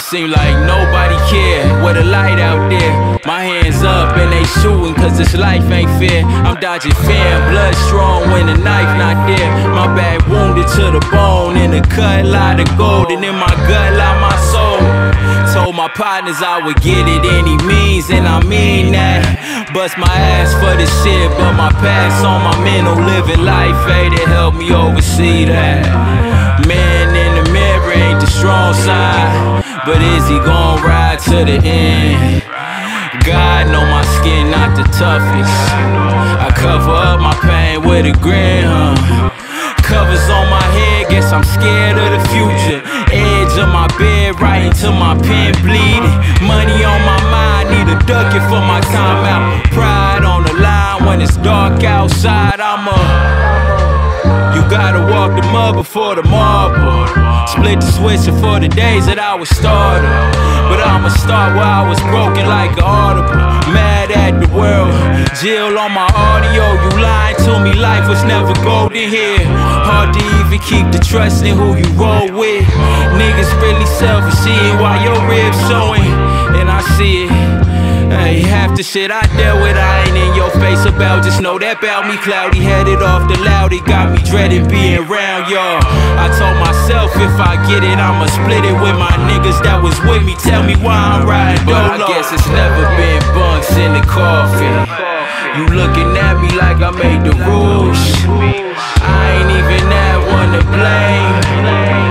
Seem like nobody care, with a light out there. My hands up and they shooting cause this life ain't fair. I'm dodging fear, blood strong when the knife not there. My back wounded to the bone, in the cut lot of gold, and in my gut lie my soul. Told my partners I would get it any means, and I mean that. Bust my ass for this shit, but my past on my mental living life, hey, to help me oversee that. Man in the mirror ain't the strong side, but is he gon' ride to the end? God know my skin not the toughest. I cover up my pain with a grin, Covers on my head, guess I'm scared of the future. Edge of my bed, right into my pen bleeding. Money on my mind, need a ducket for my time out. Pride on the line when it's dark outside. You gotta walk the mud before the marble. Split the switch for the days that I was starting. But I'ma start where I was broken like an audible. Mad at the world, Jill on my audio. You lied to me, life was never golden here. Hard to even keep the trust in who you roll with. Niggas really selfish, seeing why your ribs showing. And I see it. Hey, half the shit I dealt with I ain't in your face about. Just know that about me, cloudy headed off the loud. It got me dreading being around y'all. I told myself if I get it, I'ma split it with my niggas that was with me. Tell me why I'm riding dolo. But I guess it's never been bunks in the coffin. You looking at me like I made the rules. I ain't even that one to blame.